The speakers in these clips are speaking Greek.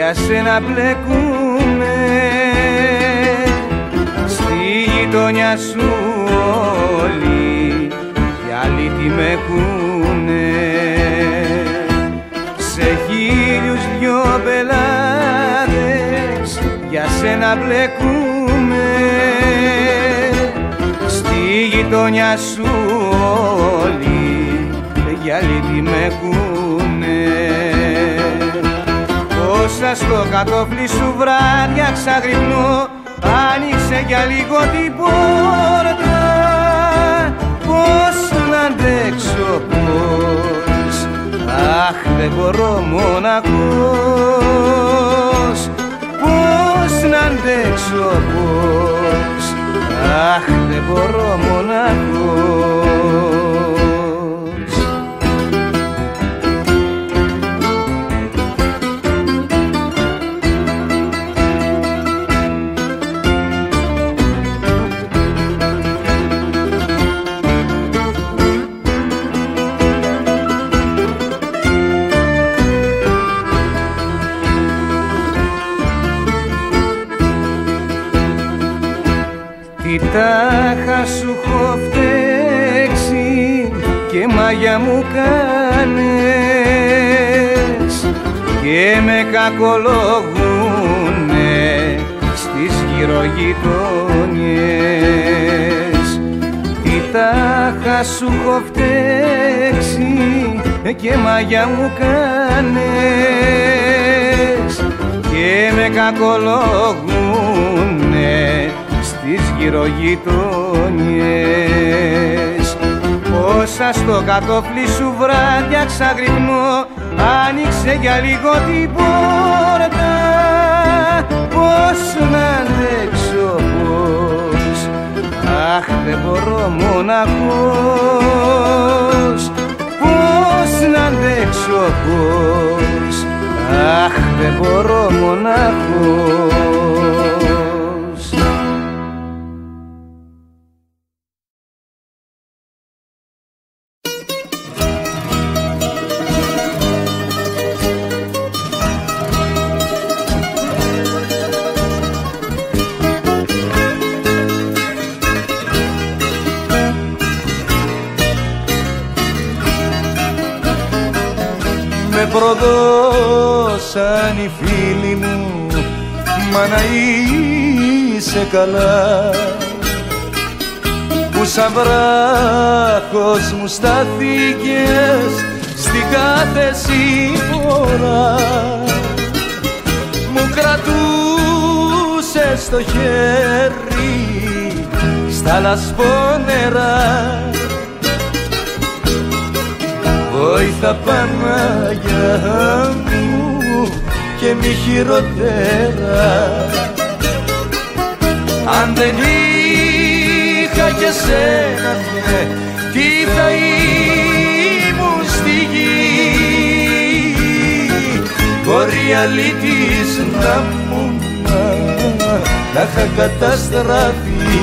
για σένα μπλεκούνε, στη γειτονιά σου όλοι για αλήτη με κούνε. Σε 1002 πελάτες για σένα μπλεκούνε, στη γειτονιά σου όλοι για αλήτη με κούνε. Όσα στο κατόφλι σου βράδια ξαγρυπνώ, άνοιξε για λίγο την πόρτα. Πώς να αντέξω, πώς, αχ δεν μπορώ μοναχός. Πώς να αντέξω, πώς, αχ δεν μπορώ μοναχός. Τι τάχα σου έχω φταίξει και μάγια μου κάνες και με κακολογούνε στις γυρογειτονιές. Τι τάχα σου έχω φταίξει και μάγια μου κάνες και με κακολογούνε στις γυρογειτονιές. Όσα στο κατόφλι σου βράδια ξαγρυπνώ, άνοιξε για λίγο την πόρτα. Πώς να αντέξω, πώς, αχ δεν μπορώ μοναχός. Πώς να αντέξω, πώς, αχ δεν μπορώ μοναχός. Προδώσαν οι φίλοι μου, μα να είσαι καλά, που σαν βράχος μου στάθηκες στην κάθε σύμφορα. Μου κρατούσες το χέρι στα λασπόνερα. Βόηθα Παναγιά μου και μη χειροτέρα. Αν δεν είχα και σένα, τι θα ήμουν στη γη. Μπορεί αλήτης να μου να είχα καταστραφεί.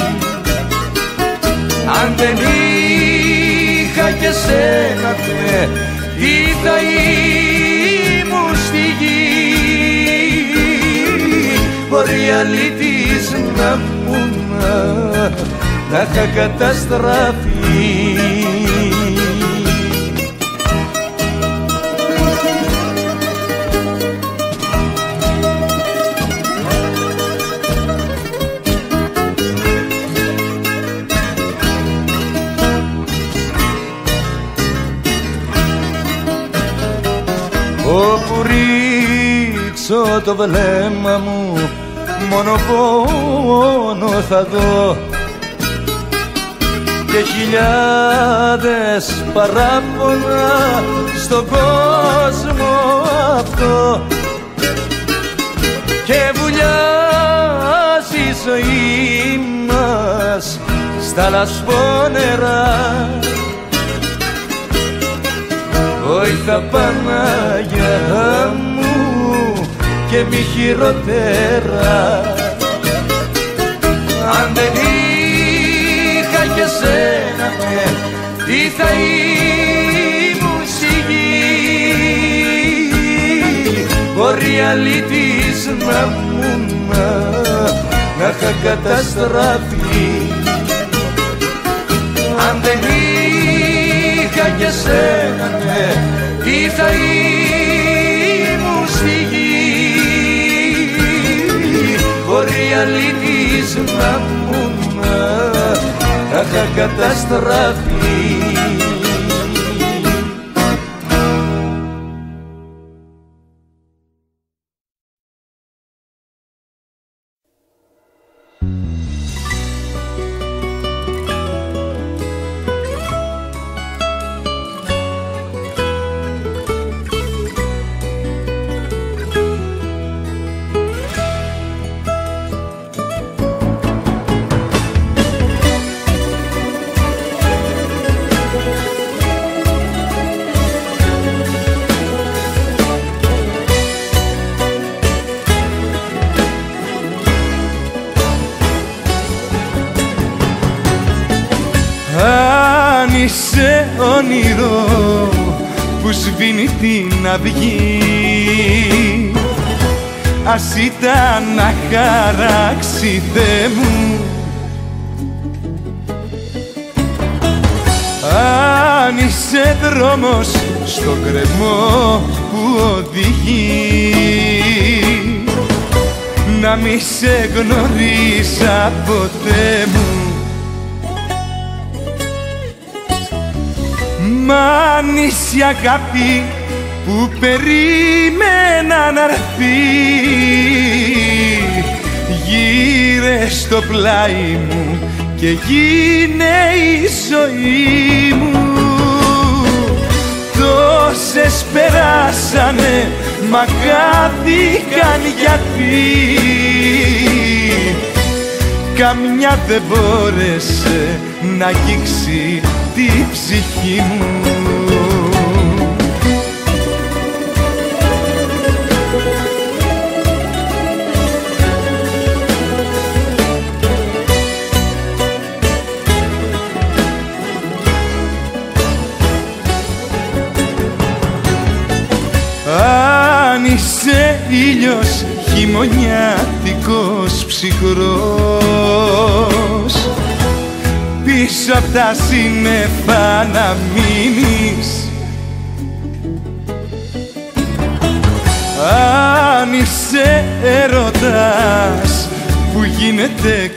Αν δεν είχα και σένα, τι θα ήμουν στη γη. Μπορεί αλήτης να μου να είχα καταστραφεί. Όπου ρίξω το βλέμμα μου, μόνο πόνο θα δω και χιλιάδες παράπονα στον κόσμο αυτό. Και βουλιάζει η ζωή μας στα λασπόνερα. Βόηθα Παναγιά μου και μη χειροτέρα. Αν δεν είχα και σένα, τι θα ήμουν στη γη. Μπορεί χωρί αλήτης να μου να είχα καταστραφεί. Αν δεν είχα και σένα, ναι, τι θα ήμουν στη γη, χωρί αλήτης να μου να είχα καταστραφεί. Είσαι όνειρο που σβήνει την αυγή, ας ήταν να χαράξει, Θεέ μου. Αν είσαι δρόμος στο κρεμό που οδηγεί, να μη σε γνωρίζα ποτέ μου. Μα αν είσαι αγάπη που περίμενα να έρθει, γύρε στο πλάι μου και γίνε η ζωή μου. Τόσες περάσανε, μα χάθηκαν γιατί καμιά δεν μπόρεσε να αγγίξει τη ψυχή μου. Αν είσαι ήλιος χειμωνιάτικος ψυχρός, πίσω απ' τα σύννεφα να μείνεις. Αν είσαι έρωτας που γίνεται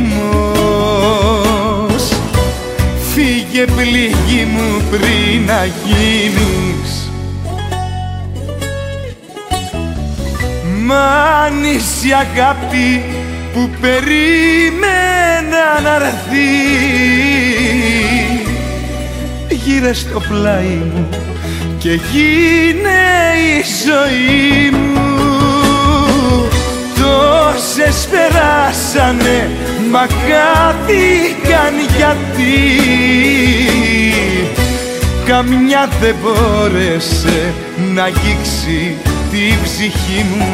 καημός, φύγε πληγή μου πριν να γίνεις. Μα αν είσαι αγάπη που περίμενα να έρθει, γύρε στο πλάι μου και γίνε η ζωή μου. Τόσες περάσανε, μα χάθηκαν γιατί καμιά δεν μπόρεσε να αγγίξει τη ψυχή μου.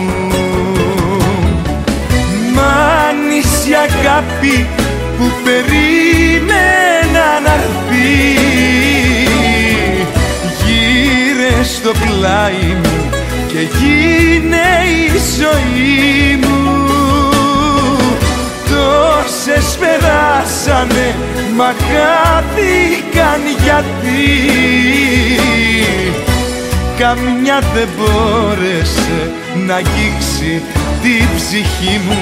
Μα αν είσαι αγάπη που περίμενα να έρθει, γύρε στο πλάι μου και γίνε η ζωή μου. Τόσες περάσανε, μα χάθηκαν γιατί καμιά δεν μπόρεσε να αγγίξει τη ψυχή μου.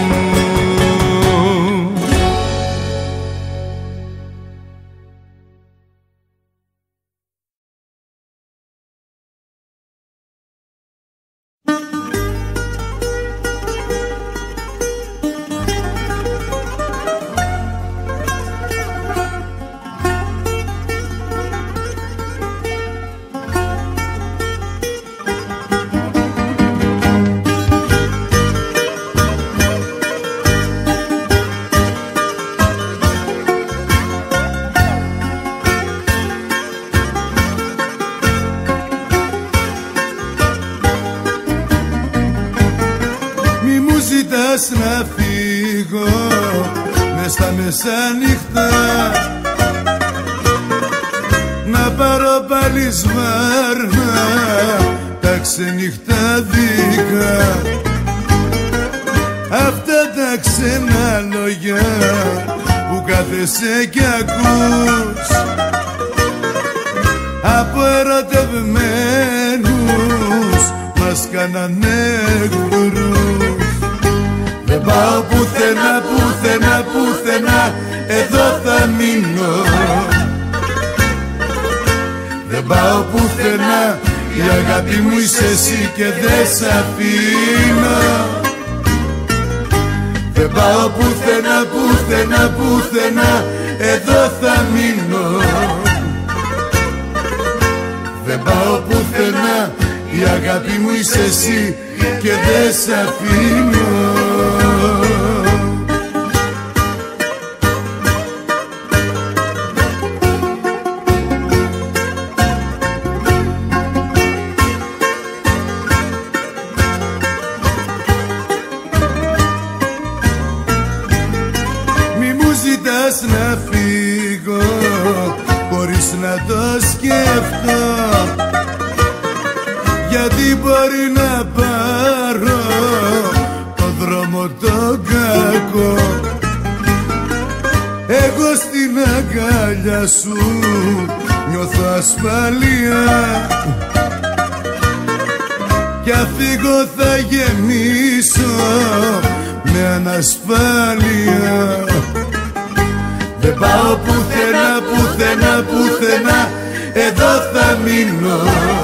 Να φύγω μες στα μεσάνυχτα, να πάρω πάλι σβάρνα τα ξενυχτάδικα, αυτά τα ξένα λόγια που κάθεσαι κι ακούς από ερωτευμένους μας κάνανε εχθρούς. Δεν πάω πουθενά, πουθενά, πουθενά, εδώ θα μείνω. Δεν πάω πουθενά, η αγάπη μου είσαι εσύ και δεν σ' αφήνω. Δεν πάω πουθενά, πουθενά, πουθενά, εδώ θα μείνω. Δεν πάω πουθενά, η αγάπη μου είσαι εσύ και δεν σ' αφήνω. Να φύγω χωρίς να το σκεφτώ, γιατί μπορεί να πάρω το δρόμο το κακό. Εγώ στην αγκάλια σου νιώθω ασφάλεια, κι αν φύγω θα γεμίσω με ανασφάλεια. Δεν πάω πουθενά, πουθενά, πουθενά, εδώ θα μείνω.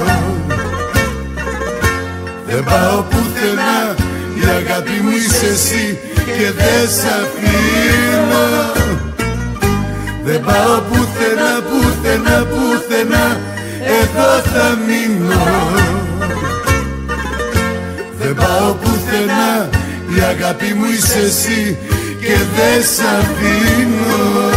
Δεν πάω πουθενά, η αγάπη μου είσαι εσύ και δεν σ' αφήνω. Δεν πάω πουθενά, πουθενά, πουθενά, εδώ θα μείνω. Δεν πάω πουθενά, η αγάπη μου είσαι εσύ και δεν σ' αφήνω.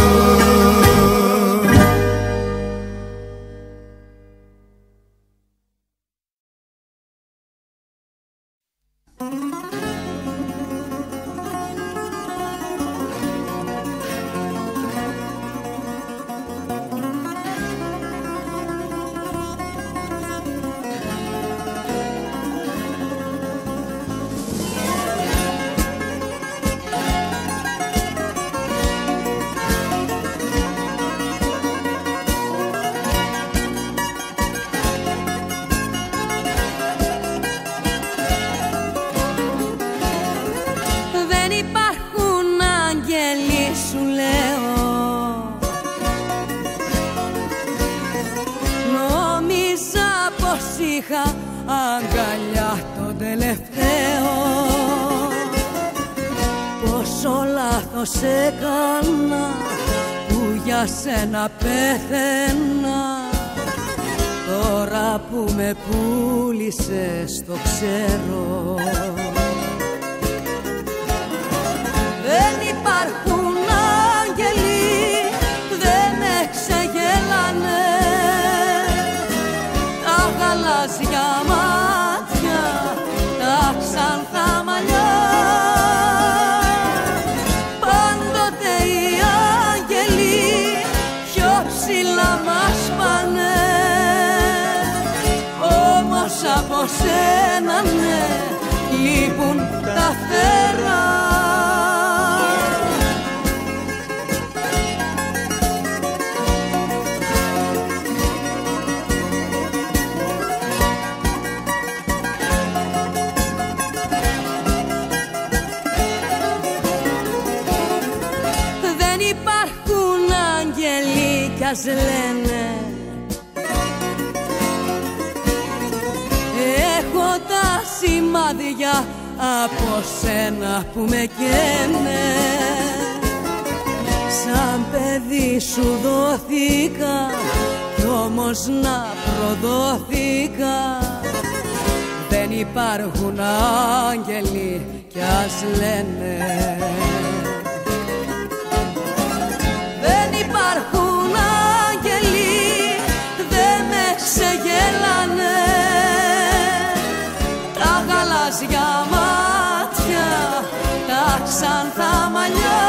Αγκαλιά τον τελευταίο, πόσο λάθος έκανα που για σένα πέθαινα. Τώρα που με πούλησες το ξέρω. Δεν υπάρχουν άγγελοι, δεν με ξεγέλανε τα γαλάζια μάτια, τα ξανθά μαλλιά. Πάντοτε οι άγγελοι πιο ψηλά μας πάνε, όμως από σένα ναι, λείπουν τα φτερά. Λένε έχω τα σημάδια από σένα που με καίνε. Σαν παιδί σου δόθηκα κι όμως να προδόθηκα. Δεν υπάρχουν άγγελοι κι ας λένε. Δεν υπάρχουν ξεγέλανε τα γαλάζια μάτια, τα ξανθά μαλλιά.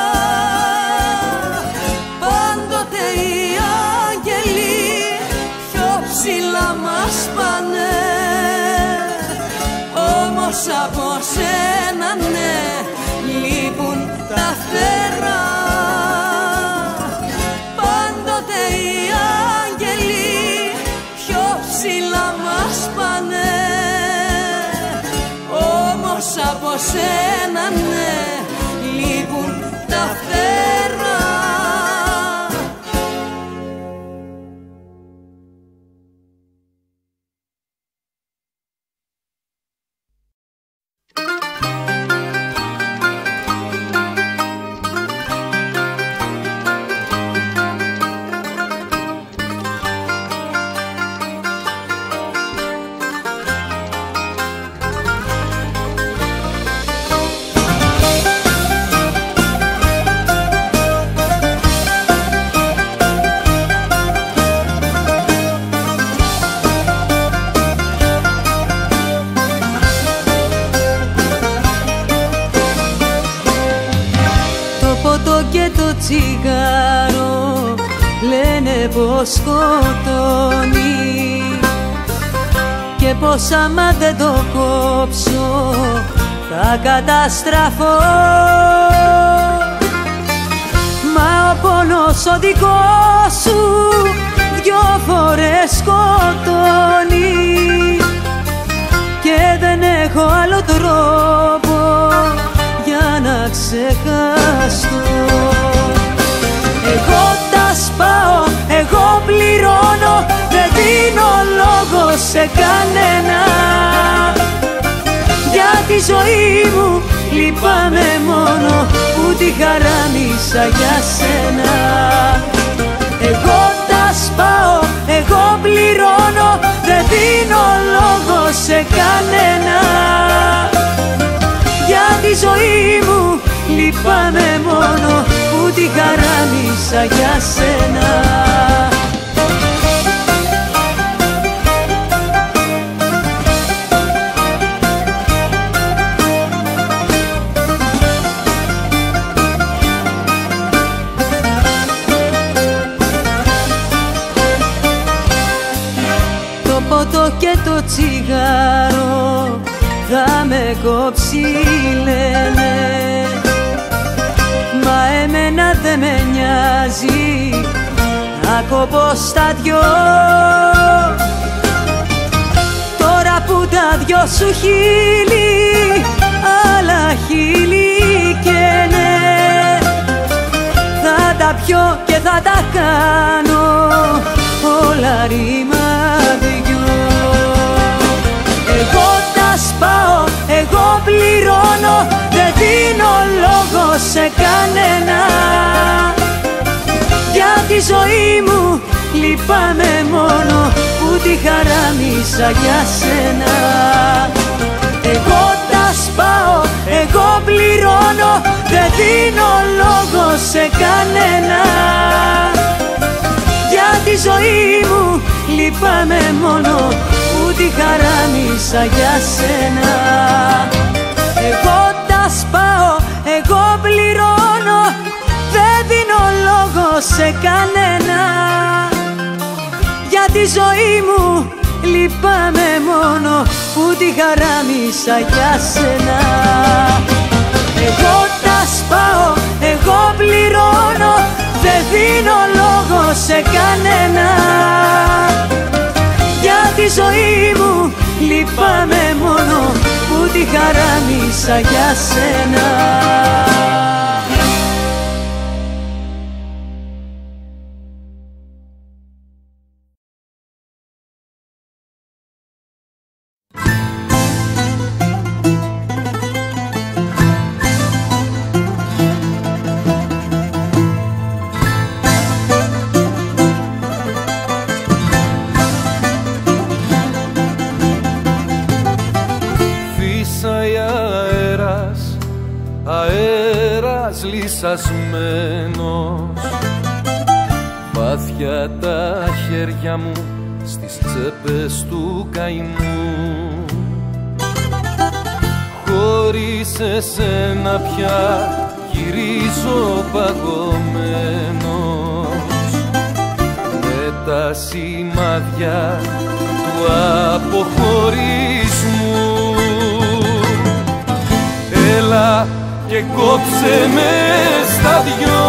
Πάντοτε οι άγγελοι πιο ψηλά μας πάνε, Όμως από σένα ναι, λείπουν τα φτερά. Πάντοτε οι άγγελοι πιο ψηλά μας πάνε. Όμως από σένα ναι, λείπουν τα φτερά. Και το τσιγάρο λένε πως σκοτώνει και πως άμα δεν το κόψω θα καταστραφώ. Μα ο πόνος ο δικός σου δυο φορές σκοτώνει και δεν έχω άλλο τρόπο για να ξεχαστώ. Εγώ τα σπάω, εγώ πληρώνω, δεν δίνω λόγο σε κανένα. Για τη ζωή μου λυπάμαι μόνο που τη χαράμισα για σένα. Εγώ τα σπάω, εγώ πληρώνω, δεν δίνω λόγο σε κανένα. Για τη ζωή μου λυπάμαι μόνο που τη χαράμισα για σένα. Το ποτό και το τσιγάρο θα με κόψει λένε, μα εμένα δεν με νοιάζει να κόβω στα δυο. Τώρα που τα δυο σου χείλη άλλα χείλη καίνε, θα τα πιω και θα τα κάνω όλα ρημάδιο. Εγώ τα σπάω, εγώ πληρώνω, δεν δίνω λόγο σε κανένα. Για τη ζωή μου λυπάμαι μόνο που τη χαράμισα για σένα. Εγώ τα σπάω, εγώ πληρώνω, δεν δίνω λόγο σε κανένα. Για τη ζωή μου λυπάμαι μόνο που τη χαράμισα για σένα. Εγώ τα σπάω, εγώ πληρώνω, δεν δίνω λόγο σε κανένα. Για τη ζωή μου λυπάμαι μόνο που τη χαράμισα για σένα. Εγώ τα σπάω, εγώ πληρώνω, δεν δίνω λόγο σε κανένα. Για τη ζωή μου λυπάμαι μόνο που τη χαράμισα για σένα. Αέρας λυσασμένος, βάθια τα χέρια μου στις τσέπες του καημού. Χωρίς εσένα πια γυρίζω παγωμένος, με τα σημάδια του αποχωρισμού. και κόψε με στα δυο.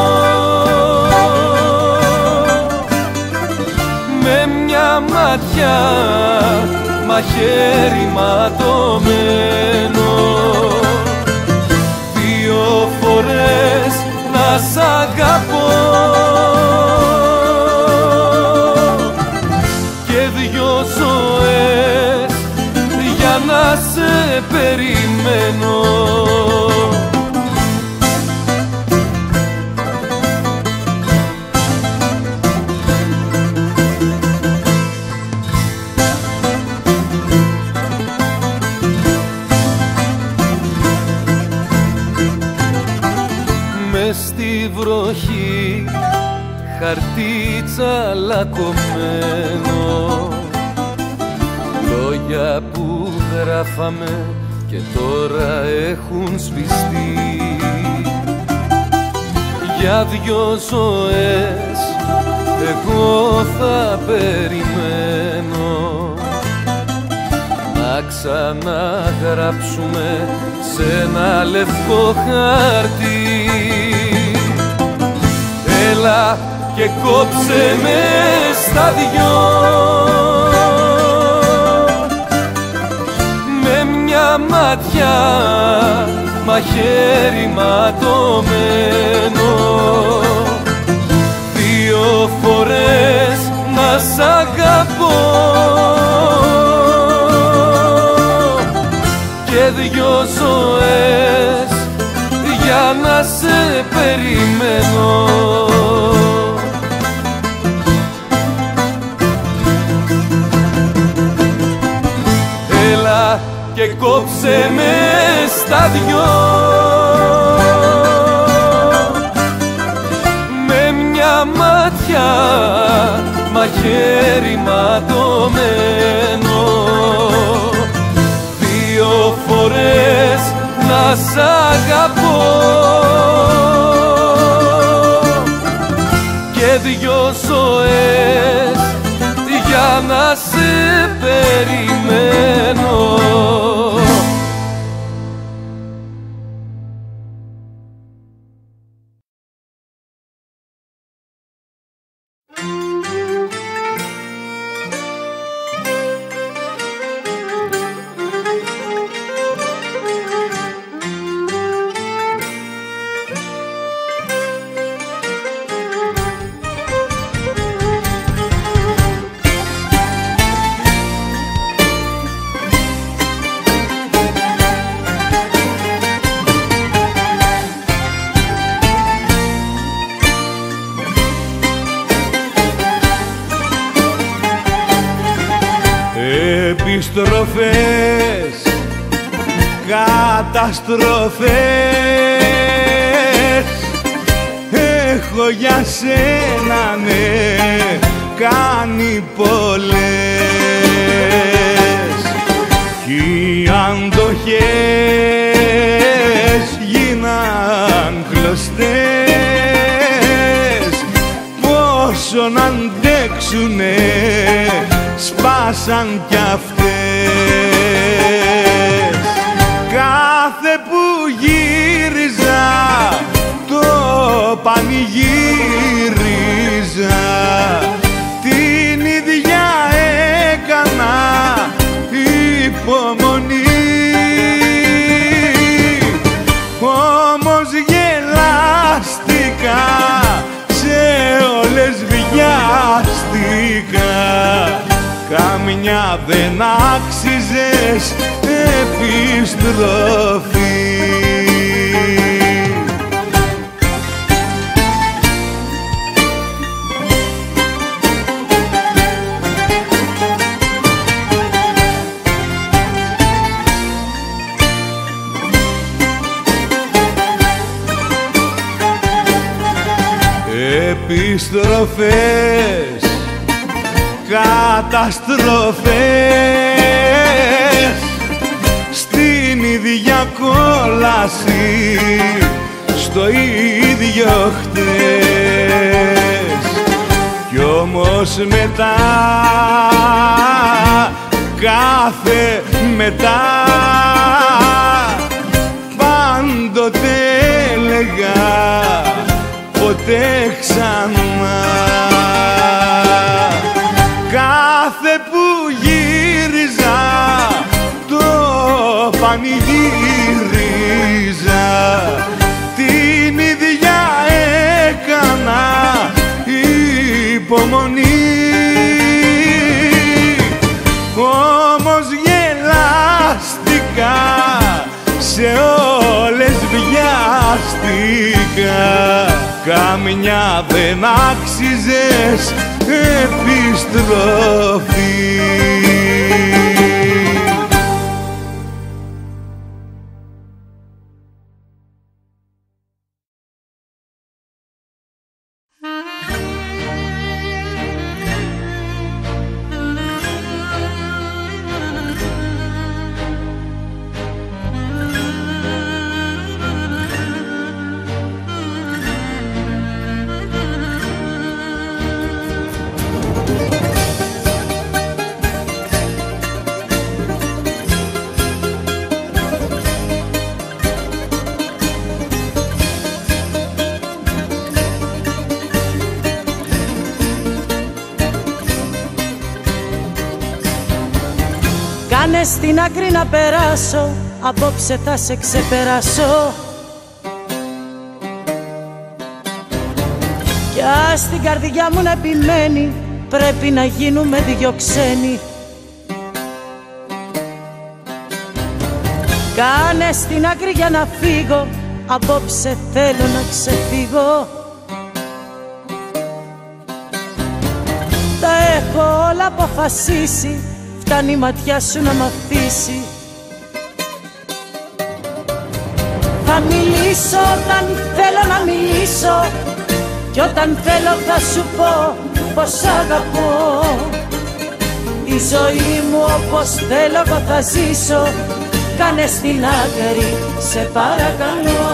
Με μια ματιά μαχαίρι ματωμένο, 2 φορές να σ' αγαπώ και 2 ζωές για να σε περιμένω. Μες στη βροχή χαρτί τσαλακωμένο, λόγια που γράφαμε και τώρα έχουν σβηστεί. Για 2 ζωές εγώ θα περιμένω να ξαναγράψουμε σε ένα λευκό χάρτη. Έλα και κόψε με στα δυο. Με μια ματιά μαχαίρι ματωμένο, 2 φορές να σ' αγαπώ και 2 ζωές για να σε περιμένω. Έλα και κόψε με στα δυο. Με μια ματιά μαχαίρι ματωμένο, 2 φορές να σ' αγαπώ και 2 ζωές για να σε περιμένω. Επιστροφές, καταστροφές, έχω για σένα ναι κάνει πολλές. Κι οι αντοχές γίναν κλωστές, πόσο να αντέξουνε σπάσαν κι αυτές. Κάθε που γύριζα το πανηγύριζα, την ίδια έκανα υπομονή. Όμως γελάστηκα, σε όλες βιάστηκα, καμιά δεν άξιζες επιστροφή. Επιστροφές, καταστροφές, στην ίδια κόλαση, στο ίδιο χτες. Κι όμως μετά, κάθε μετά, πάντοτε καμιά δεν άξιζες επιστροφή. Κάνε στην άκρη να περάσω, απόψε θα σε ξεπεράσω. Κι ας την καρδιά μου να επιμένει, πρέπει να γίνουμε δυο ξένοι. Κάνε στην άκρη για να φύγω, απόψε θέλω να ξεφύγω. Τα έχω όλα αποφασίσει, φτάνει η ματιά σου να μ' αφήσει. Θα μιλήσω όταν θέλω να μιλήσω, κι όταν θέλω θα σου πω πως αγαπώ. Τη ζωή μου όπως θέλω εγώ θα ζήσω, κάνε στην άκρη σε παρακαλώ.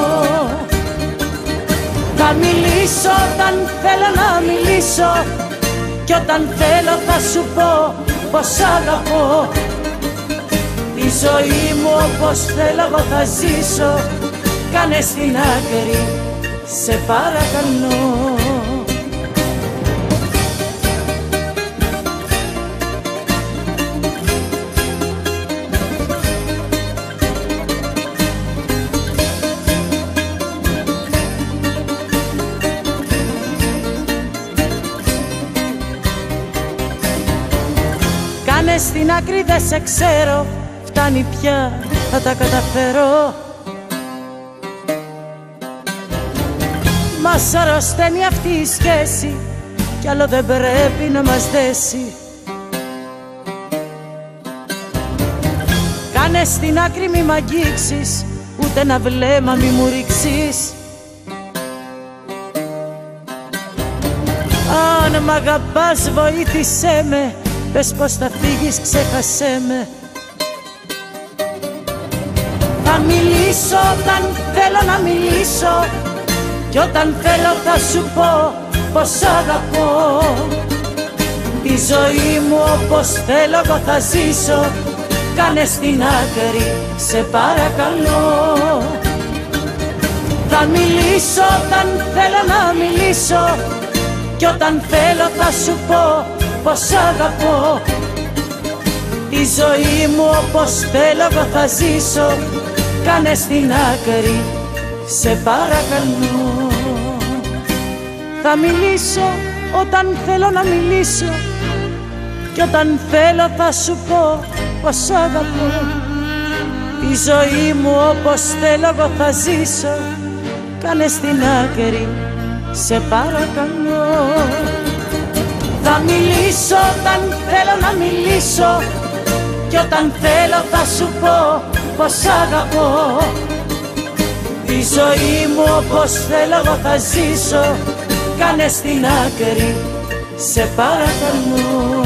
Θα μιλήσω όταν θέλω να μιλήσω, κι όταν θέλω θα σου πω πως αγαπώ. Τη ζωή μου όπως θέλω εγώ θα ζήσω, κάνε στην άκρη σε παρακαλώ. Κάνε στην άκρη δεν σε ξέρω, φτάνει πια θα τα καταφέρω. Μας αρρωσταίνει αυτή η σχέση, κι άλλο δεν πρέπει να μας δέσει. Κάνε στην άκρη μη μ' αγγίξεις, ούτε ένα βλέμμα μη μου ρίξεις. Αν μ' αγαπάς βοήθησέ με, πες πως θα φύγεις, ξέχασέ με. Θα μιλήσω όταν θέλω να μιλήσω, κι όταν θέλω θα σου πω πως αγαπώ. Τη ζωή μου όπως θέλω εγώ θα ζήσω, κάνε στην άκρη σε παρακαλώ. Θα μιλήσω όταν θέλω να μιλήσω, κι όταν θέλω θα σου πω πως αγαπώ. Τη ζωή μου όπως θέλω εγώ θα ζήσω, κάνε στην άκρη σε παρακαλώ. Θα μιλήσω όταν θέλω να μιλήσω, κι όταν θέλω θα σου πω πως αγαπώ. Τη ζωή μου όπως θέλω εγώ θα ζήσω, κάνε στην άκρη σε παρακαλώ. Θα μιλήσω όταν θέλω να μιλήσω, κι όταν θέλω θα σου πω πως αγαπώ. Τη ζωή μου όπως θέλω εγώ θα ζήσω, κάνε στην άκρη σε παρακαλώ.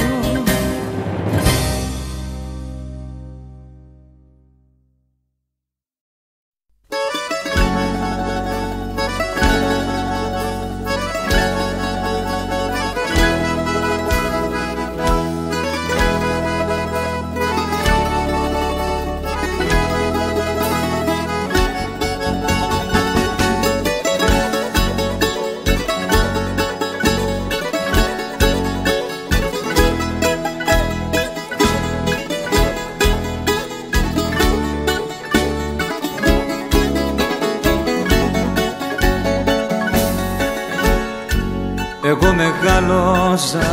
Εγώ μεγάλωσα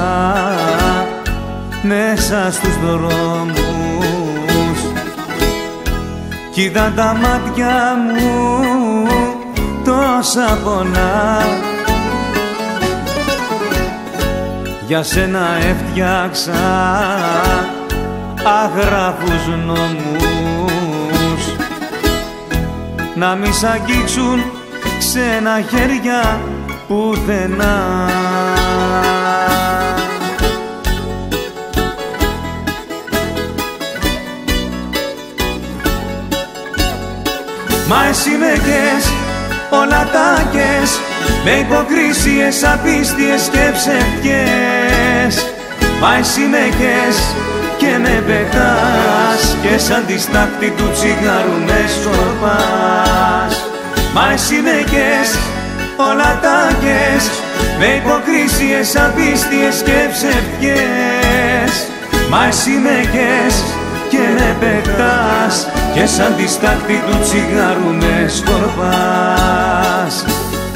μέσα στους δρόμους, κι είδα τα μάτια μου τόσα πονά. Για σένα έφτιαξα αγράφους νόμους, να μη σ' αγγίξουν ξένα χέρια πουθενά. Μα εσύ με κες, όλα τα κες, με υποκρίσιες, απίστιες και ψευτιές. Μα εσύ με κες και με πετάς, και σαν τη στάχτη του τσιγάρου με σκορπάς. Μα εσύ με κες, όλα τα κες, με υποκρίσιες, απίστιες και ψευτιές. Μα εσύ με κες και με πετάς, και σαν τη στάχτη του τσιγάρου με σκορπάς.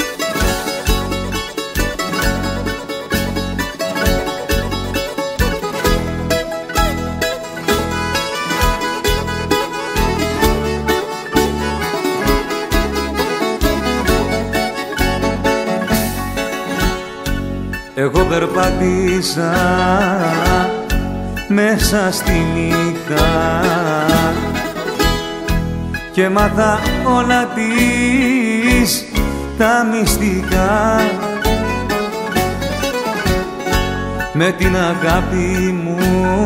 Εγώ περπάτησα μέσα στη νύχτα και μάθα όλα της τα μυστικά. Με την αγάπη μου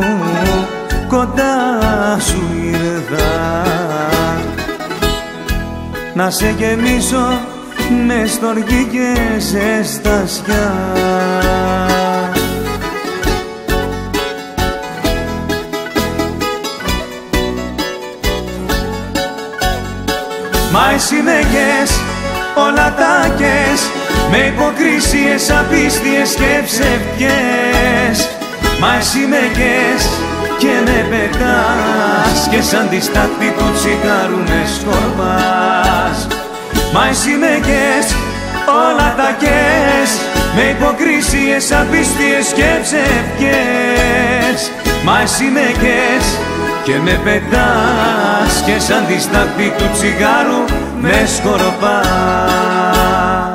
κοντά σου ήρθα, να σε γεμίσω με στοργή και ζεστασιά. Μα εσύ με κες, όλα τα κες, με υποκρίσιες, απίστιες και ψευτιές. Μα εσύ με κες και με πετάς, και σαν τη στάχτη του τσιγάρου με σκορπάς. Μα εσύ με κες, όλα τα κες, με υποκρίσιες, απίστιες και ψευτιές. Μα εσύ με κες και με πετάς, και σαν τη στάχτη του τσιγάρου με σκορπάς.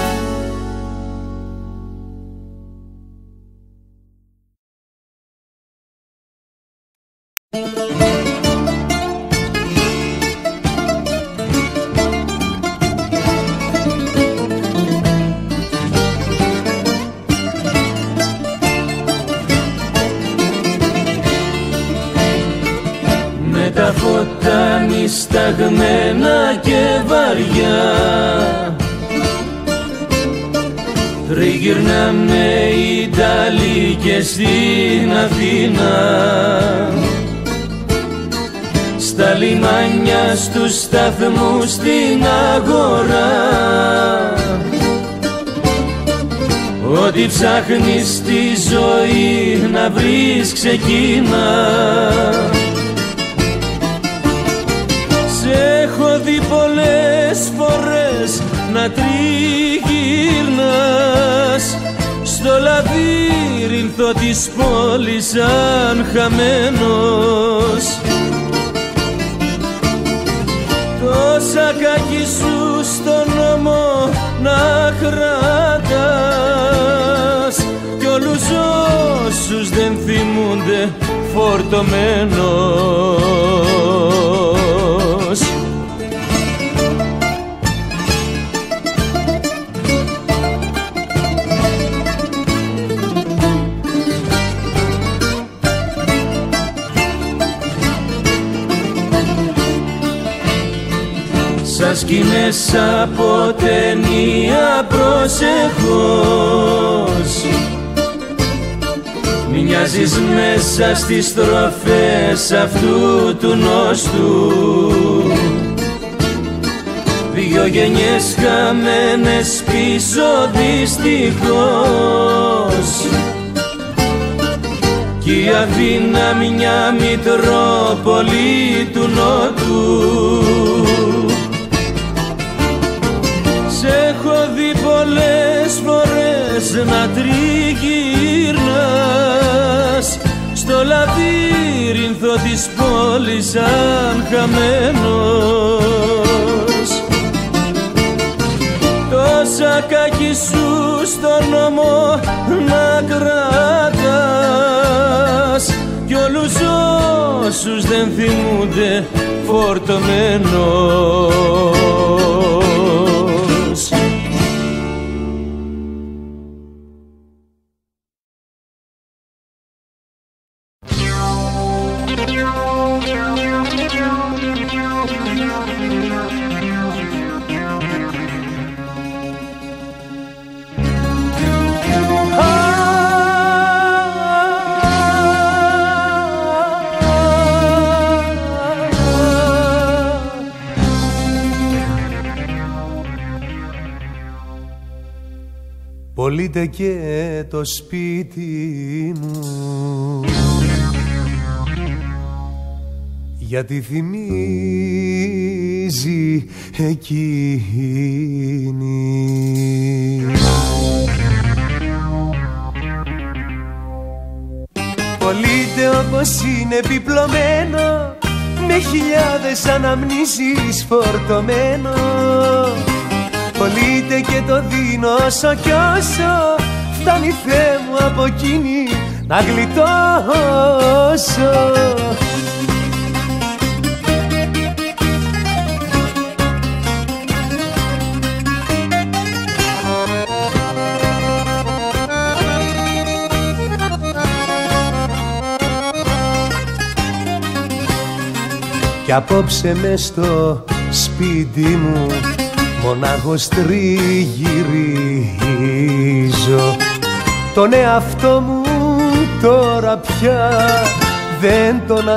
Τα φώτα νησταγμένα και βαριά, τριγυρνάμε Ιταλοί και στην Αθήνα, στα λιμάνια, στους σταθμούς, στην αγορά. Ό,τι ψάχνεις στη ζωή να βρεις ξεκίνα. Έχω δει πολλές φορές να τριγυρνάς στο λαβύρινθο της πόλης σαν χαμένος. Τόσα κακή σου στον νόμο να κρατάς, κι όλους όσους δεν θυμούνται φορτωμένος. Σαν σκηνές από ταινία, προσεχώς μοιάζεις μέσα στις στροφές αυτού του νόστου. Δυο γενιές χαμένες πίσω δυστυχώς, κι η Αθήνα μια μητρόπολη του Νότου. Σ' έχω δει πολλές φορές να τριγυρνάς στο λαβύρινθο της πόλης σαν χαμένος. σακάκι σου στον νόμο να κρατάς κι όλους όσους δεν θυμούνται φορτωμένος. Πωλείται και το σπίτι μου γιατί θυμίζει εκείνη. Πωλείται όπως είναι επιπλωμένο με χιλιάδες αναμνήσεις φορτωμένο. Πωλείται και το δίνω όσο κι όσο φτάνει Θεέ μου από εκείνη να γλιτώσω. Κι απόψε μες στο σπίτι μου μονάχος τριγυρίζω. Τον εαυτό μου τώρα πια δεν τον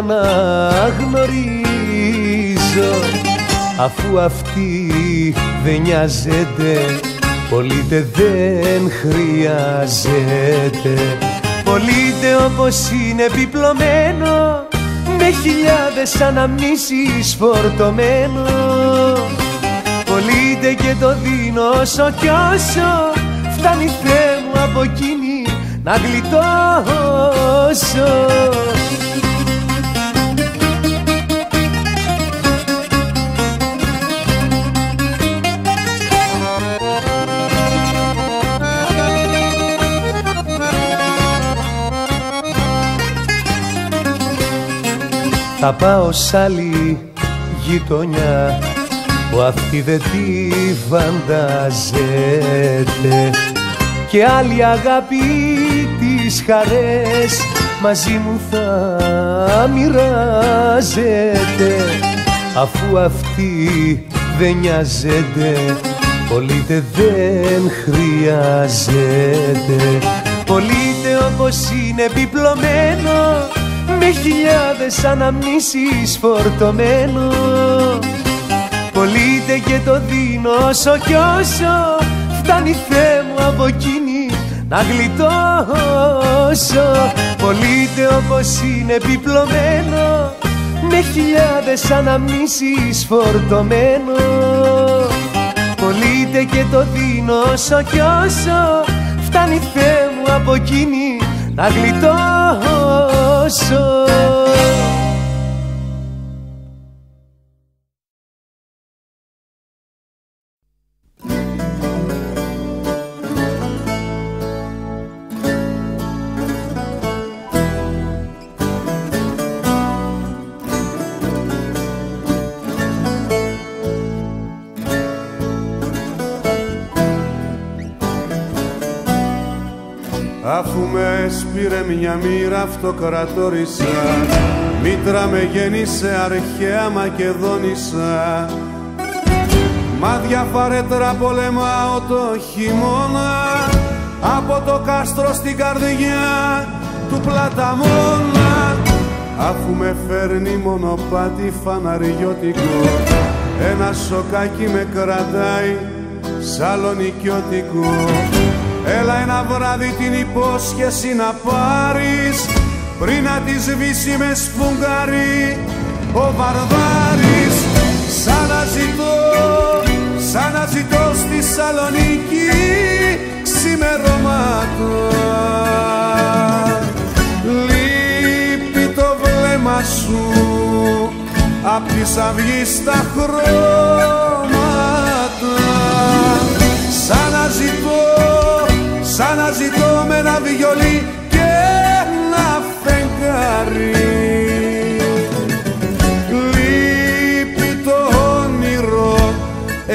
αναγνωρίζω. Αφού αυτή δεν νοιάζεται, πωλείται δεν χρειάζεται. Πωλείται όπως είναι επιπλωμένο με χιλιάδες αναμνήσεις φορτωμένο. Πωλείται και το δίνω όσο κι όσο φτάνει Θεέ μου από εκείνη να γλιτώσω. Θα πάω σ' άλλη γειτονιά που αυτή δεν τη φαντάζεται και άλλη αγάπη τις χαρές μαζί μου θα μοιράζεται. Αφού αυτή δεν νοιάζεται, πωλείται δεν χρειάζεται. Πωλείται όπως είναι επιπλωμένο με χιλιάδες αναμνήσεις φορτωμένο. Πωλείται και το δίνω όσο κι όσο φτάνει Θεέ μου από εκείνη να γλιτώσω. Πωλείται όπως είναι επιπλωμένο με χιλιάδες αναμνήσεις φορτωμένο. Πωλείται και το δίνω όσο κι όσο φτάνει Θεέ μου από εκείνη να γλιτώσω. Αφού με σπήρε μια μοίρα αυτοκρατόρισα, μήτρα με γέννησε αρχαία Μακεδόνισσα. Μάδια φαρέτρα πολεμάω το χειμώνα, από το κάστρο στην καρδιά του Πλαταμόνα. Αφού με φέρνει μονοπάτι φαναριώτικο, ένα σοκάκι με κρατάει σαλονικιώτικο. Έλα ένα βράδυ την υπόσχεση να πάρεις, πριν να τη σβήσει με σφουγγάρι ο Βαρδάρης. Σαν να ζητώ στη Σαλονίκη ξημερώματα. Λείπει το βλέμμα σου απ' της αυγής τα χρώματα. Σαν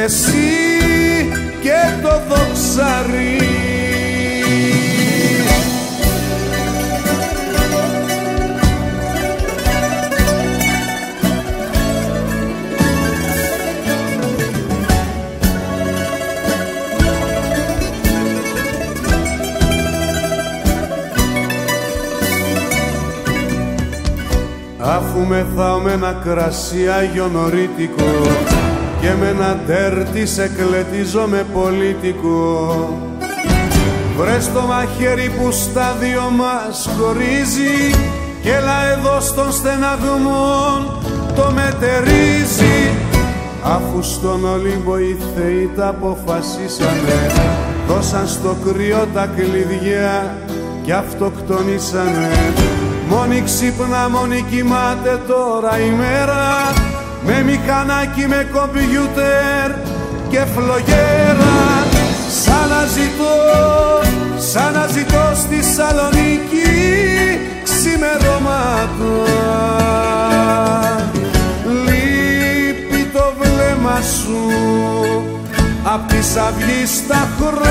εσύ και το δοξαρί. Αφού μεθάω με ένα κρασί αγιονορίτικο και με ένα τέρτι σε κλετίζω με πολίτικο, βρες το μαχαίρι που στα δυο μας χωρίζει κι έλα εδώ στον στεναγμόν το μετερίζει. Αφού στον Ολύμπο οι θεοί τα αποφασίσανε, δώσαν στο κρύο τα κλειδιά κι αυτοκτονήσανε. Μόνη ξύπνα, μόνη κοιμάται τώρα η μέρα, με μηχανάκι, με κομπιούτερ και φλογέρα. Σαν να ζητώ στη Σαλονίκη ξημερώματα. Λείπει το βλέμμα σου απ' της αυγής τα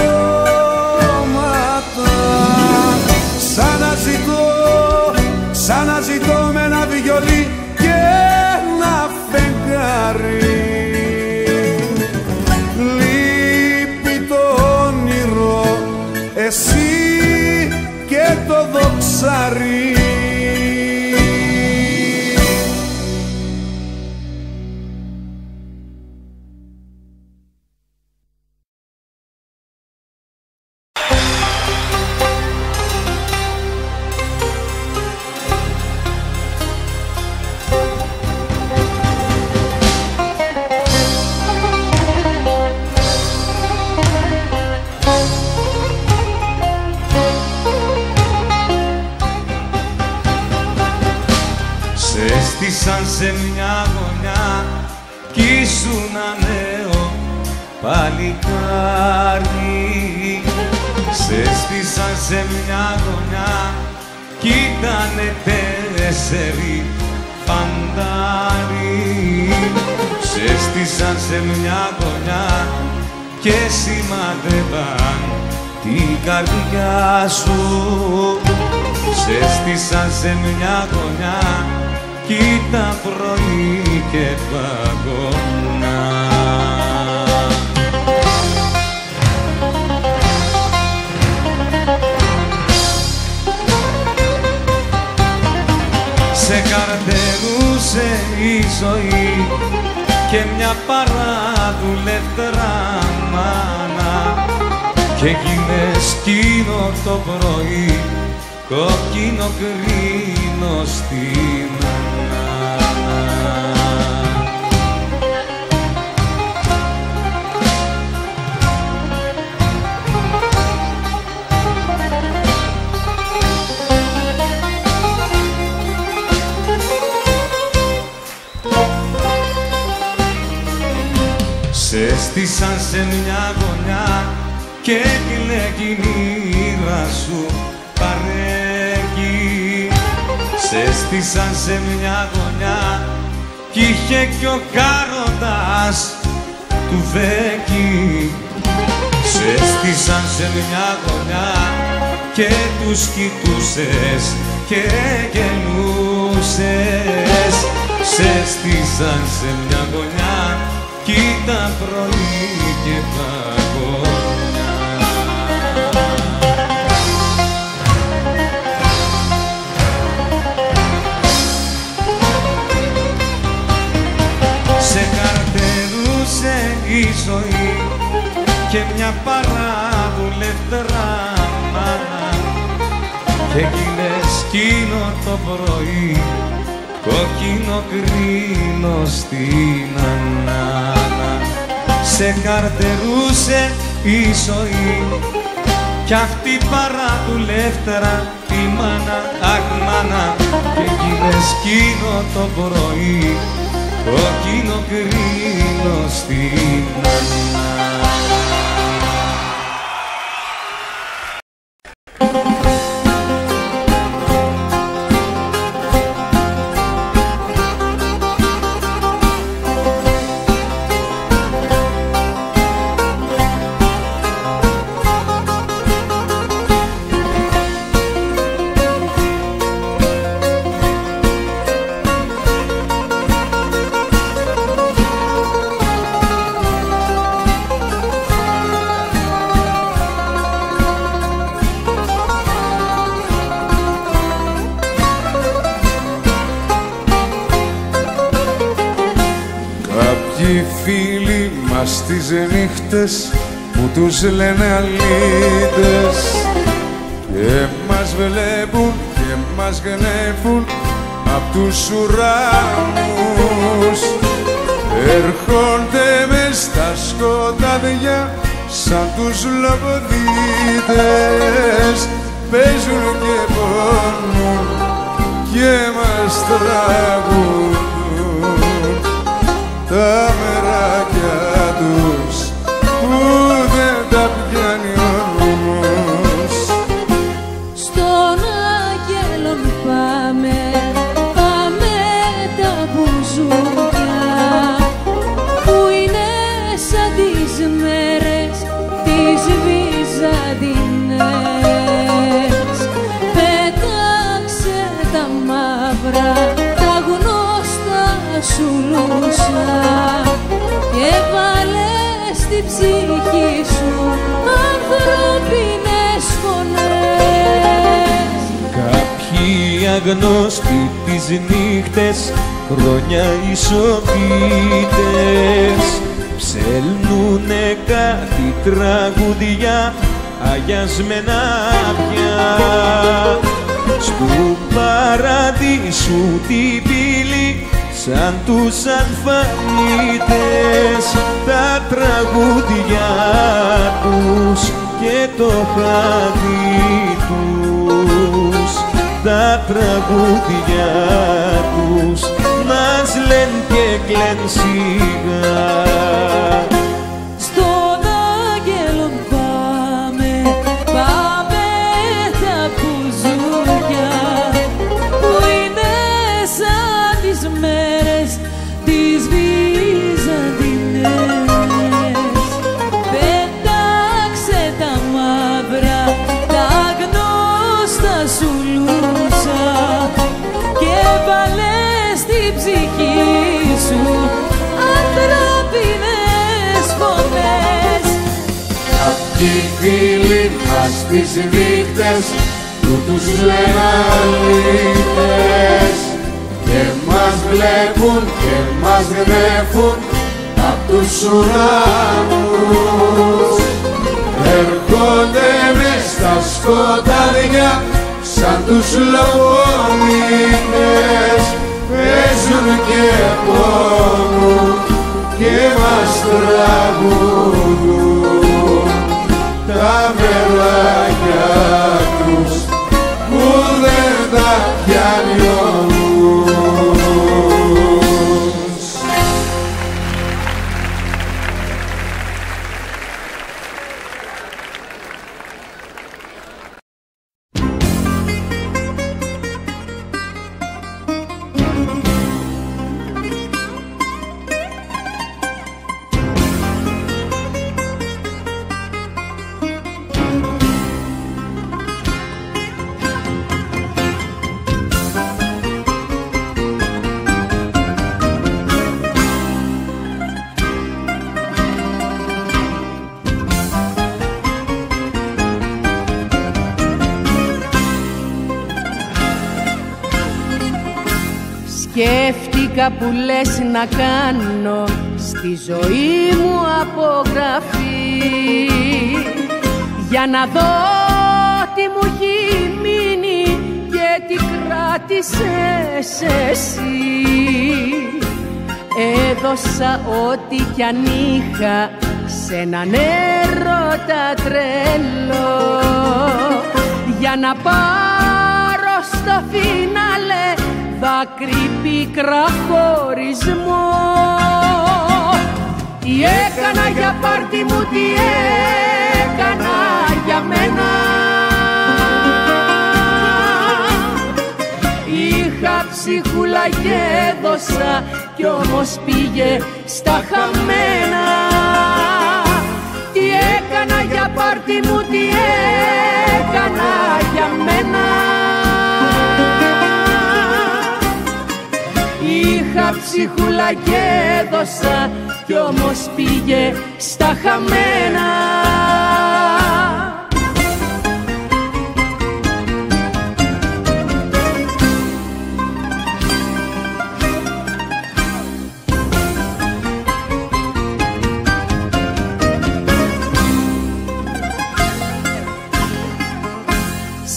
χρώματα. Σαν να ζητώ με ένα βιολί και ένα φεγγάρι. Λείπει το όνειρο, εσύ και το δοξαρί. Έστησαν σε μια γωνιά κι ήσουν νέο παλικάρι. Σε έστησαν σε μια γωνιά κι ήτανε 4 φαντάρι. Σε έστησαν σε μια γωνιά και σημάδευαν την καρδιά σου. Σε έστησαν σε μια γωνιά κι ήταν πρωί και παγωνά. Σε καρτερούσε η ζωή και μια παραδουλεύτρα μάνα και γίνες σκήνο το πρωί, κόκκινο κρίνο στην ανάνα. Σε έστησαν σε μια γωνιά και έκλαιγε η μοίρα σου παρέκει. Σε έστησαν σε μια γωνιά κι είχε κι ο κάρωτας του Βέκη. Σε έστησαν σε μια γωνιά και τους κοιτούσες και γελούσες. Σε έστησαν σε μια γωνιά κι ήταν πρωί και παγωνιά. Σε καρτερούσε η ζωή και μια παραδουλεύτρα μάνα και γίνες σκήνο το πρωί, κόκκινο κρίνο στην ανάνα. Σε καρτερούσε η ζωή κι αυτή παραδουλεύτερα τη μάνα, αχ μάνα, και γίνες σκήνο το πρωί, κόκκινο κρίνο στην ανάνα. φίλοι μας τις νύχτες που τους λένε αλήτες και μας βλέπουν και μας γνέφουν απ' τους ουρανούς. Έρχονται μες στα σκοτάδια σαν τους λογοδίτες, παίζουν και πονούν και μας τραγουδούν τα μεράκια τους που δεν τα πιάνει ο νους. Στον άγγελον πάμε, πάμε τα μπουζούκια που είναι σαν τις μέρες τις Βυζαντινές. Πέταξε τα μαύρα, τα γνώστα σου λούσα και βάλε στη ψυχή σου ανθρώπινες φωνές. Κάποιοι αγνώστοι τις νύχτες χρόνια ισοπίτες ψέλνουνε κάτι τραγουδιά αγιασμένα πια στου παραδείσου την πύλη σαν τους αλφαβήτες τα τραγούδια τους και το χάδι τους, τα τραγούδια τους μας λένε και κλαιν σιγά. Στον άγγελον πάμε, πάμε τα μπουζούκια που είναι σαν τις μέρες τις Βυζαντινές. Πέταξε τα μαύρα, τα γνώστα σου λούσα και βάλε στη ψυχή σου ανθρώπινες φωνές. Κάποιοι φίλοι μας τις νύχτες που τους λένε αλήτες και μας βλέπουν και μας γνέφουν απ' τους ουρανούς. Έρχονται μες στα σκοτάδια σαν τους λογονίτες, παίζουν και πονούν και μας τραγουδούν τα μεράκια τους που δεν τα πιάνει ο νους. Σκέφτηκα που λες να κάνω στη ζωή μου απογραφή για να δω τι μου έχει μείνει και τι κράτησες εσύ. Έδωσα ό,τι κι αν είχα σε έναν έρωτα τρελό για να πάρω στο φινάλε δάκρυ πίκρα χωρισμό. Τι έκανα για πάρτι μου, τι έκανα για μένα. Είχα ψυχούλα και έδωσα κι όμως πήγε στα χαμένα. Τι έκανα για πάρτι μου, τι έκανα για μένα. Είχα ψυχούλα και έδωσα κι όμως πήγε στα χαμένα.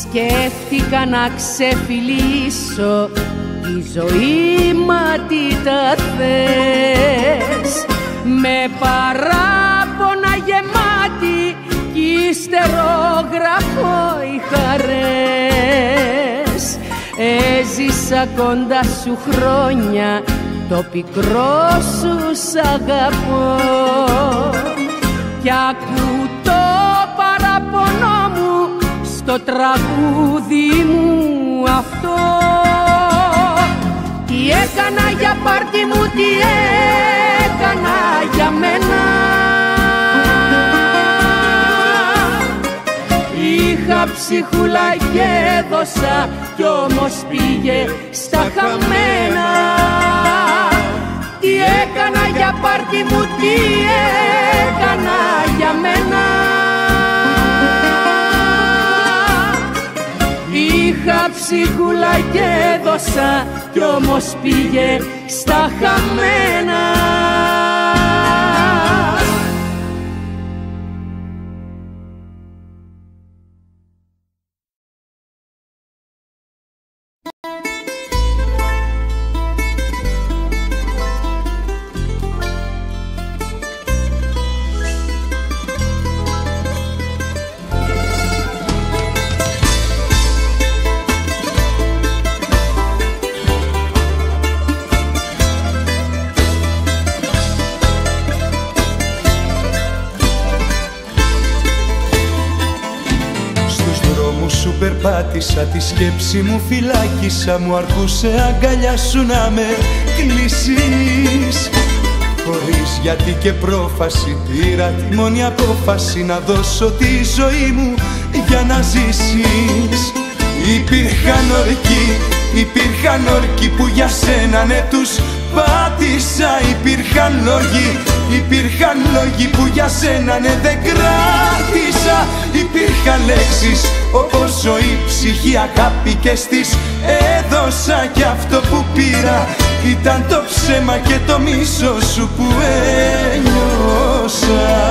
Σκέφτηκα να ξεφυλίσω τη ζωή, μα τι τα θες. Με παράπονα γεμάτη κι ύστερογραφώ οι χαρές. Έζησα κοντά σου χρόνια, το πικρό σου σ' αγαπώ. Κι ακού το παραπονό μου στο τραγούδι μου αυτό. Τι έκανα για πάρτι μου, τι έκανα για μένα. Είχα ψυχούλα και έδωσα κι όμως πήγε στα χαμένα. Τι έκανα για πάρτι μου, τι έκανα για μένα. Είχα ψυχούλα και έδωσα κι όμως πήγε στα χαμένα. Περπάτησα, τη σκέψη μου φυλάκισα, μου αρκούσε αγκαλιά σου να με κλείσεις. Χωρίς γιατί και πρόφαση πήρα τη μόνη απόφαση να δώσω τη ζωή μου για να ζήσεις. Υπήρχαν όρκοι που για σένα ναι τους πάτησα. Υπήρχαν λόγοι που για σένα ναι δεν κράτησα. Υπήρχαν λέξεις όπως ζωή, ψυχή, αγάπη και στις έδωσα. Κι αυτό που πήρα ήταν το ψέμα και το μίσο σου που ένιωσα.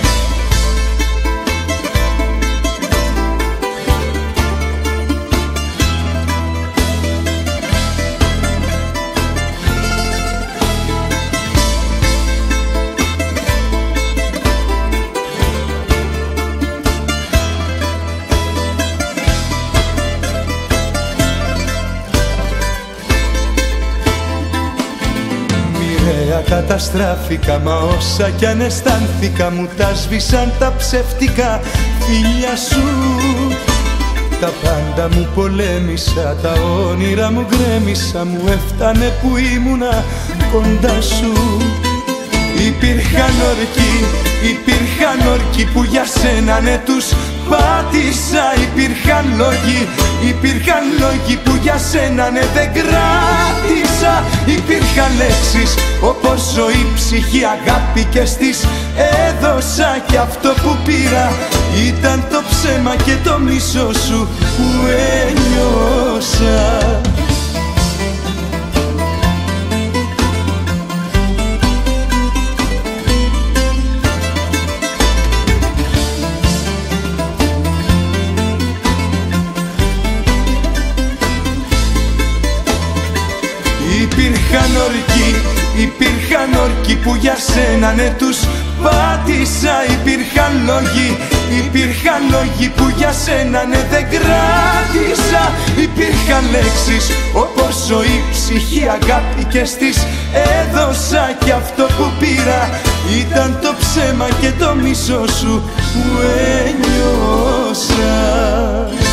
Καταστράφηκα, μα όσα κι αν αισθάνθηκα μου τα σβήσαν τα ψεύτικα φιλιά σου. Τα πάντα μου πολέμησα, τα όνειρα μου γκρέμισα, μου έφτανε που ήμουνα κοντά σου. Υπήρχαν όρκοι που για σένα ναι τους πάτησα. Υπήρχαν λόγοι που για σένα ναι δεν κράτησα. Υπήρχαν λέξεις όπως ζωή, ψυχή, αγάπη και στις έδωσα. Κι αυτό που πήρα ήταν το ψέμα και το μίσο σου που ένιωσα. Υπήρχαν όρκοι που για σένα ναι τους πάτησα. Υπήρχαν λόγοι που για σένα ναι δεν κράτησα. Υπήρχαν λέξεις όπως ζωή, ψυχή, αγάπη και στις έδωσα. Κι αυτό που πήρα ήταν το ψέμα και το μίσο σου που ένιωσα.